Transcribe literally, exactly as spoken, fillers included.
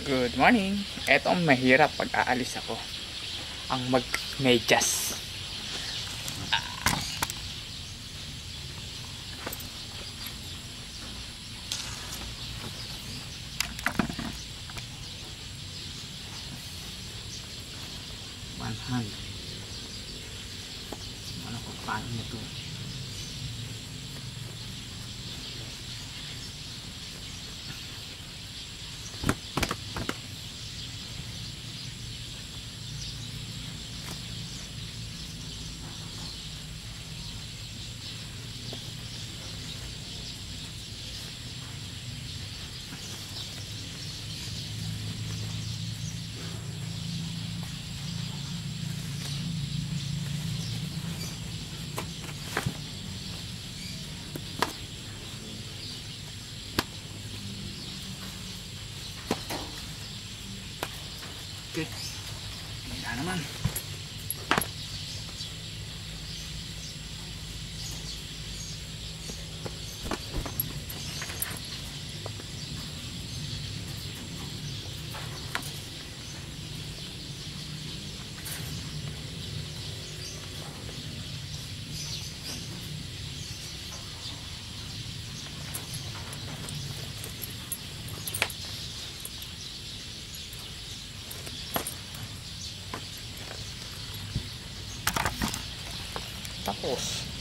Good morning. Eto ang mahirap pag aalis ako. Ang mag-medyas. One hand. Ano ko paano nito? Okay. Ayan naman. Tapos